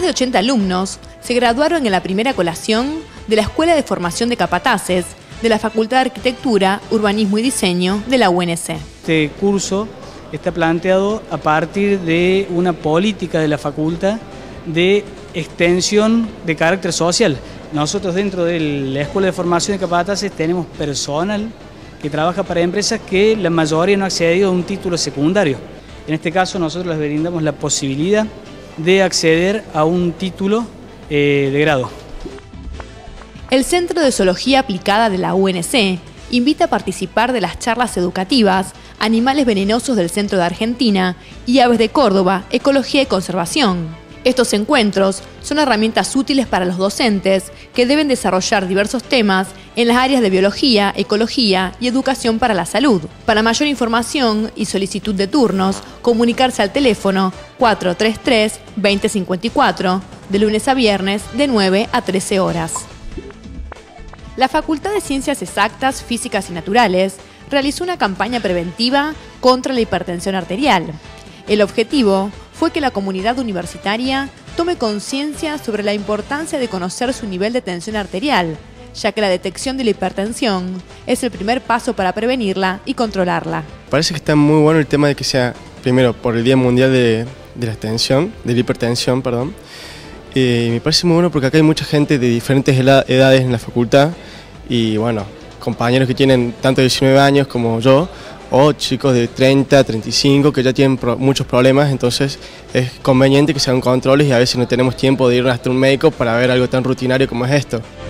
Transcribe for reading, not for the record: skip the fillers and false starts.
Más de 80 alumnos se graduaron en la primera colación de la Escuela de Formación de Capataces de la Facultad de Arquitectura, Urbanismo y Diseño de la UNC. Este curso está planteado a partir de una política de la facultad de extensión de carácter social. Nosotros dentro de la Escuela de Formación de Capataces tenemos personal que trabaja para empresas que la mayoría no ha accedido a un título secundario. En este caso nosotros les brindamos la posibilidad de acceder a un título de grado. El Centro de Zoología Aplicada de la UNC invita a participar de las charlas educativas Animales venenosos del centro de Argentina y Aves de Córdoba, Ecología y Conservación. Estos encuentros son herramientas útiles para los docentes que deben desarrollar diversos temas en las áreas de biología, ecología y educación para la salud. Para mayor información y solicitud de turnos, comunicarse al teléfono 433-2054, de lunes a viernes de 9 a 13 horas. La Facultad de Ciencias Exactas, Físicas y Naturales realizó una campaña preventiva contra la hipertensión arterial. El objetivo fue que la comunidad universitaria tome conciencia sobre la importancia de conocer su nivel de tensión arterial, ya que la detección de la hipertensión es el primer paso para prevenirla y controlarla. Parece que está muy bueno el tema de que sea, primero, por el Día Mundial de la Hipertensión, perdón. Me parece muy bueno porque acá hay mucha gente de diferentes edades en la facultad y bueno, compañeros que tienen tanto 19 años como yo, o chicos de 30, 35 que ya tienen muchos problemas, entonces es conveniente que se hagan controles y a veces no tenemos tiempo de ir hasta un médico para ver algo tan rutinario como es esto.